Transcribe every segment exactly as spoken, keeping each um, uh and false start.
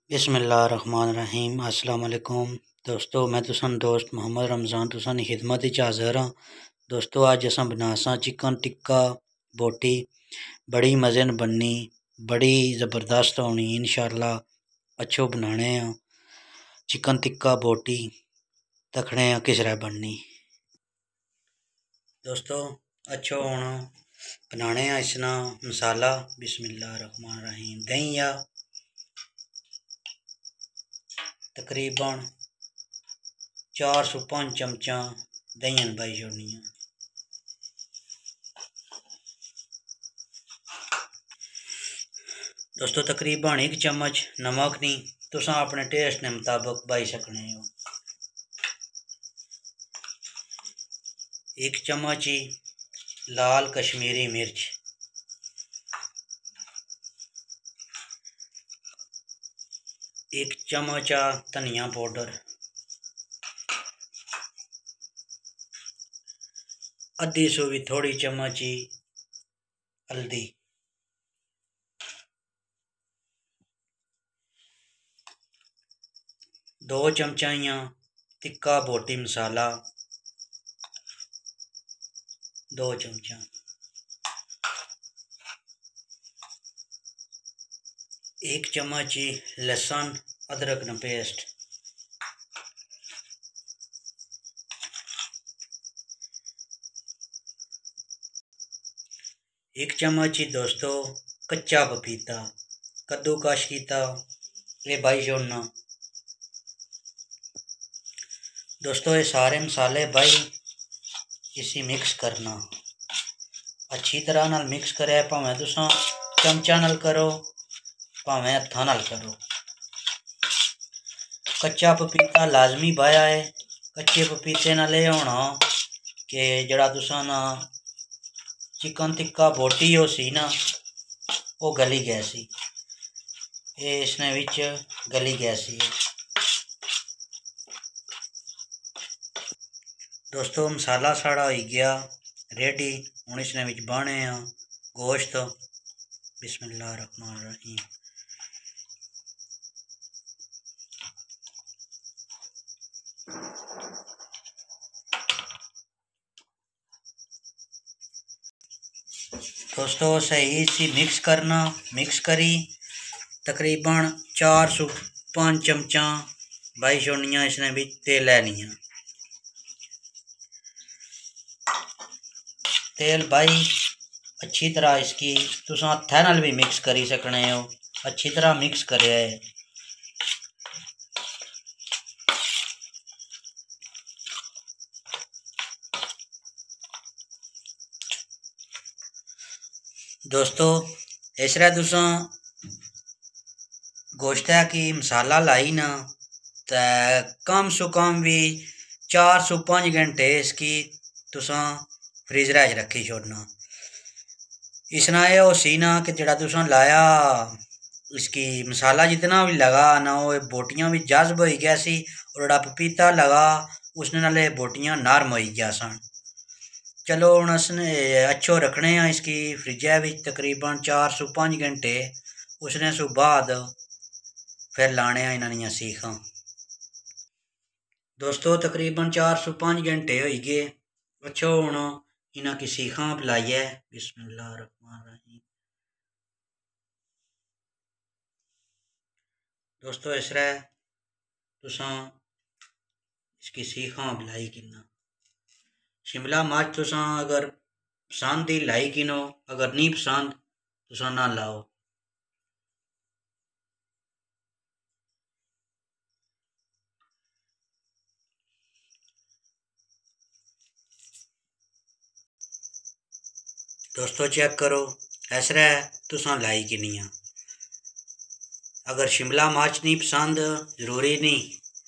बिस्मिल्लाहिर्रहमानिर्रहीम। अस्सलाम वालेकुम दोस्तों, मैं तुसन दोस्त मोहम्मद रमज़ान तुसन खिदमत च हाज़िर हाँ। दोस्तों अज असां बनासा चिकन टिक्का बोटी। बड़ी मज़े न बननी, बड़ी ज़बरदस्त होनी इंशाअल्लाह। अच्छो बनाने हैं चिकन टिक्का बोटी, तखने किस तरह बननी। दोस्तों अच्छो होना बनाने इसना मसाला। बिस्मिल्लाहिर्रहमानिर्रहीम। दही या तकरीबन चार सौ पाँच चमचा दही पाई छोड़नी है। दोस्तों तकरीबन एक चम्मच नमक नहीं, तुसा अपने टेस्ट के मुताबिक पाई सकने हो। एक चम्मच ही लाल कश्मीरी मिर्च, एक चम्मचा धनिया पाउडर, आधी सौ भी थोड़ी चम्मच ही हल्दी, दो चमचाइयाँ टिक्का बोटी मसाला, दो चमचा, एक चम्मच ही लहसुन अदरक न पेस्ट, एक चम्मच ही दोस्तों कच्चा पपीता कद्दूकश किया ये भाई छोड़ना। दोस्तों ये सारे मसाले भाई इसी मिक्स करना अच्छी तरह नाल मिक्स करे, भावें तुसा चमचा नाल करो भावें हत्था नाल करो। कच्चा पपीता लाजमी पाया है। कच्चे पपीते नाल ये होना कि जड़ा तुसा ना चिकन टिक्का बोटी हो सी ना वो गली गया सी, ये इसने विच गली गया सी। दोस्तों मसाला साड़ा हो गया रेडी, हूँ इसने विच बाने हैं गोश्त। बिस्मिल्लाहिर्रहमानिर्रहीम। दोस्तों सही सी मिक्स करना, मिक्स करी तकरीबन चार सौ पाँच चमचा बाई छोड़निया इसने भी तेल लैनिया। तेल भाई अच्छी तरह इसकी तुस हत्था नाल भी मिक्स करी सकने हो, अच्छी तरह मिक्स करे है। दोस्तों इस तरह तुसा गोश्ता की मसाला लाई ना तो कम सो कम भी चार सौ पाँच घंटे इसकी तुसा फ्रीजर च रखी छोड़ना। इसना ये हो सी ना कि जड़ा तुसा लाया इसकी मसाला जितना भी लगा ना वो बोटियां भी जज्ब हो गया सी, और जड़ा पपीता लगा उसने नाले बोटियां नरम हो गया सन। चलो हूँ असने अच्छो रखने हैं इसकी फ्रिजा भी तकरीबन चार सौ पाँच घंटे, उसने सु बाद फिर लाने हैं इन्होंने सीखा। दोस्तों तकरीबन चार सौ पाँच घंटे हो गए, अच्छो हूँ इन्हों की सीखा पिलाइए। बिस्मिल्लाहिर्रहमानिर्रहीम। दोस्तों इस तरह तुसा इसकी सीखा पिलाई किना। शिमला मिर्च तुसा अगर पसंद ही लाई किनो, अगर नहीं पसंद तुसा ना लाओ। दोस्तों चेक करो इस तरह तुसा लाई किनिया। अगर शिमला मिर्च नहीं पसंद जरूरी नहीं,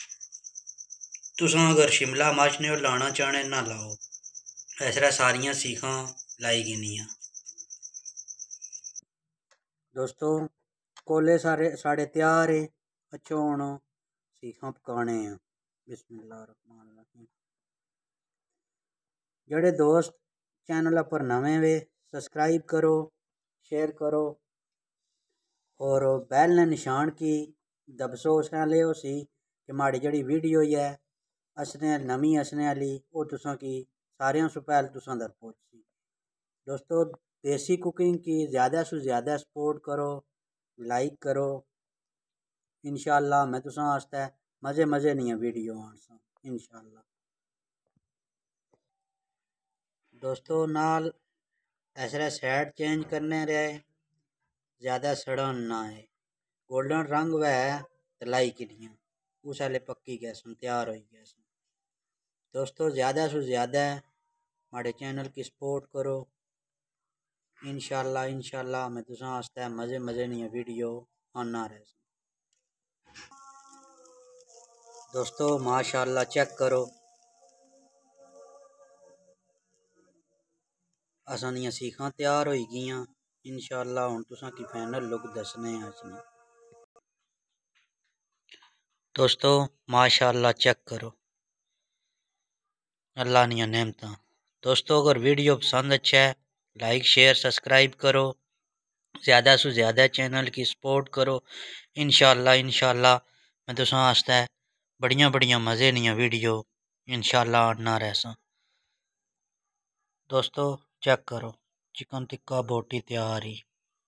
तुसा अगर शिमला मिर्च नहीं लाना चाहने ना लाओ। इस तरह सारिया सीखा लाई गिनिया। दोस्तों कोले सारे साढ़े तैयार है, अच्छो हूँ सीखा पकाने हैं। बिस्मिल्लाहिर्रहमानिर्रहीम। जड़े दोस्त चैनल पर नवे वे सब्सक्राइब करो, शेयर करो और बैल ने निशान की दबसो उस ले उसी कि माड़ी जड़ी वीडियो है असने नवी असने वाली वो तुसा की सारियां सु पहले तुसा दर पहुंची। दोस्तों देसी कुकिंग की ज़्यादा से ज़्यादा सपोर्ट करो, लाइक करो। इंशाअल्लाह मैं तुसा आस्ते मज़े मज़े नहीं वीडियो आनसा इंशाअल्लाह। दोस्तों नाल ऐसा साइड चेंज करने रहे, ज़्यादा सड़न ना है, गोल्डन रंग वह तलाई किनिया उस वाले पक्की गैस तैयार हो गैस। दोस्तों ज़्यादा से ज़्यादा हमारे चैनल की सपोर्ट करो। इंशाअल्लाह इंशाअल्लाह मैं तुसा आस्ते मज़े मज़े नहीं वीडियो आना रहे। दोस्तों माशाअल्लाह चेक करो असां दियां सीखां तैयार हो गईयां। इंशाअल्लाह हुण तुसां की फाइनल लुक दसने असीं। दोस्तों माशाअल्लाह चेक करो अल्लाह नियां नेमतां। दोस्तों अगर वीडियो पसंद अच्छा है लाइक शेयर सब्सक्राइब करो, ज़्यादा से ज़्यादा चैनल की सपोर्ट करो। इंशाअल्लाह इंशाअल्लाह मैं तुसां आस्ते बड़ियां बड़ियां मज़े नियां वीडियो इंशाअल्लाह आना रहसा। दोस्तों चेक करो चिकन टिक्का बोटी तैयार ही।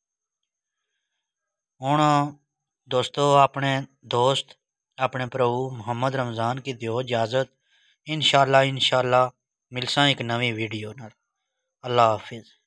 हुण दोस्तों अपने दोस्त अपने प्रभु मोहम्मद रमज़ान की दियो इजाज़त। इंशाअल्लाह इंशाअल्लाह मिलसा एक नवी वीडियो नाल। अल्लाह हाफिज़।